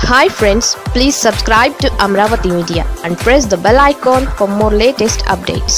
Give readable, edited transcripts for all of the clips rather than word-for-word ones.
Hi friends, please subscribe to Amaravathi Media and press the bell icon for more latest updates.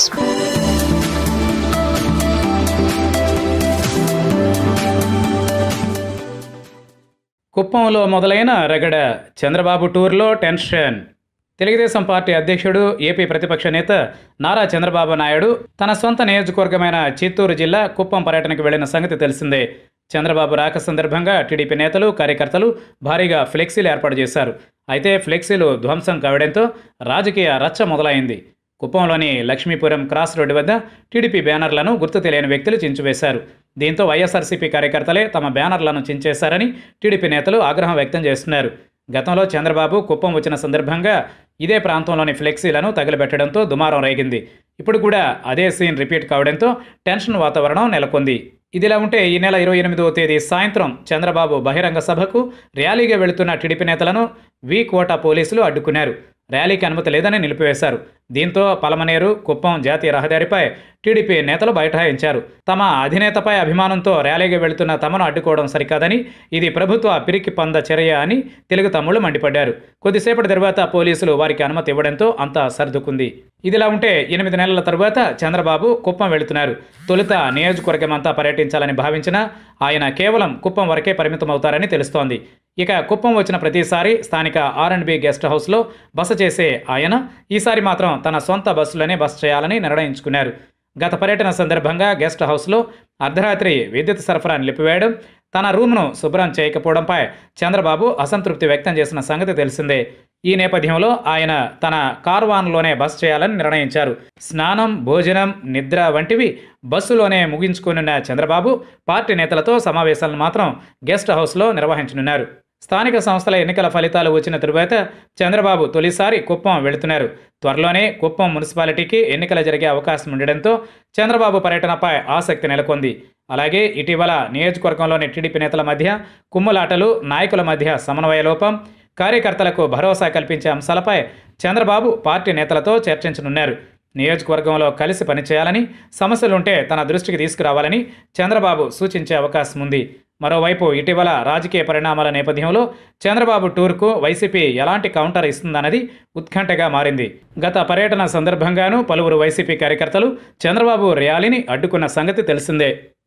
కుప్పంలో మొదలైన రగడ చంద్రబాబు టూర్లో tension. Telugu Desam Party అధ్యక్షుడు AP ప్రతిపక్ష నేత నారా చంద్రబాబు నాయుడు తన సొంత నియోజకవర్గమైన చిత్తూరు జిల్లా కుప్పం పర్యటనకు వెళ్లిన సంగతి తెలిసిందే. చంద్రబాబు రాక సందర్భంగా టీడీపీ నేతలు, కార్యకర్తలు భారీగా ఫ్లెక్సీలు ఏర్పాటు చేశారు. అయితే ఫ్లెక్సీలు ధ్వంసం కావడంతో రాజకీయ రచ్చ మొదలైంది. కుప్పంలోని లక్ష్మీపురం క్రాస్ రోడ్డు వద్ద టీడీపీ బ్యానర్లను గుర్తు తెలియని వ్యక్తులు చించివేశారు. దీంతో వైఎస్ఆర్సీపీ కార్యకర్తలే తమ బ్యానర్లను చించేశారని టీడీపీ నేతలు ఆగ్రహం వ్యక్తం చేస్తున్నారు. గతంలో చంద్రబాబు కుప్పం వచ్చిన సందర్భంగా ఇదే ప్రాంతంలోని ఫ్లెక్సీలను తగిలిబెట్టడంతో దుమారం రేగింది. ఇప్పుడు కూడా అదే సీన్ రిపీట్ కావడంతో టెన్షన్ వాతావరణం నెలకొంది. ఇదిలా ఉంటే ఈ నెల 28వ తేదీ సాయంత్రం చంద్రబాబు బహిరంగ సభకు ర్యాలీగా వెళుతున్న టీడీపీ నేతలను కోట పోలీసులు అడ్డుకున్నారు. ర్యాలీకి అనుమతి లేదని నిలిపివేశారు. దీంతో పలమనేరు కుప్పం జాతీయ రహదారిపై టీడీపీ నేతలు బైఠాయించారు. తమ అధినేతపై అభిమానంతో ర్యాలీగా వెళుతున్న తమను అడ్డుకోవడం సరికాదని, ఇది ప్రభుత్వ పిరికి పంద చర్య అని తెలుగు తమ్ముళ్లు మండిపడ్డారు. కొద్దిసేపటి తర్వాత పోలీసులు వారికి అనుమతి ఇవ్వడంతో అంతా సర్దుకుంది. ఇదిలా ఉంటే 8 నెలల తరువాత చంద్రబాబు కుప్పం వెళుతున్నారు. తొలుత నియోజకవర్గమంతా పర్యటించాలని భావించినా ఆయన కేవలం కుప్పం వరకే పరిమితమవుతారని తెలుస్తోంది. ఇక కుప్పం వచ్చిన ప్రతిసారి స్థానిక R&B గెస్ట్ హౌస్లో బస చేసే ఆయన ఈసారి మాత్రం తన సొంత బస్సులోనే బస చేయాలని నిర్ణయించుకున్నారు. గత పర్యటన సందర్భంగా గెస్ట్ హౌస్లో అర్ధరాత్రి విద్యుత్ సరఫరా నిలిపివేయడం, తన రూమ్ను శుభ్రం చేయకపోవడంపై చంద్రబాబు అసంతృప్తి వ్యక్తం చేసిన సంగతి తెలిసిందే. ఈ నేపథ్యంలో ఆయన తన కార్వాన్లోనే బస చేయాలని నిర్ణయించారు. స్నానం, భోజనం, నిద్ర వంటివి బస్సులోనే ముగించుకున్న చంద్రబాబు పార్టీ నేతలతో సమావేశాలను మాత్రం గెస్ట్ హౌస్లో నిర్వహించనున్నారు. స్థానిక సంస్థల ఎన్నికల ఫలితాలు వచ్చిన తరువాత చంద్రబాబు తొలిసారి కుప్పం వెళుతున్నారు. త్వరలోనే కుప్పం మున్సిపాలిటీకి ఎన్నికలు జరిగే అవకాశం ఉండడంతో చంద్రబాబు పర్యటనపై ఆసక్తి నెలకొంది. అలాగే ఇటీవల నియోజకవర్గంలోని టీడీపీ నేతల మధ్య కుమ్ములాటలు, నాయకుల మధ్య సమన్వయ లోపం, కార్యకర్తలకు భరోసా కల్పించే అంశాలపై చంద్రబాబు పార్టీ నేతలతో చర్చించనున్నారు. నియోజకవర్గంలో కలిసి పనిచేయాలని, సమస్యలుంటే తన దృష్టికి తీసుకురావాలని చంద్రబాబు సూచించే అవకాశం ఉంది. మరోవైపు ఇటీవల రాజకీయ పరిణామాల నేపథ్యంలో చంద్రబాబు టూర్కు వైసీపీ ఎలాంటి కౌంటర్ ఇస్తుందన్నది ఉత్కంఠగా మారింది. గత పర్యటన సందర్భంగానూ పలువురు వైసీపీ కార్యకర్తలు చంద్రబాబు ర్యాలీని అడ్డుకున్న సంగతి తెలిసిందే.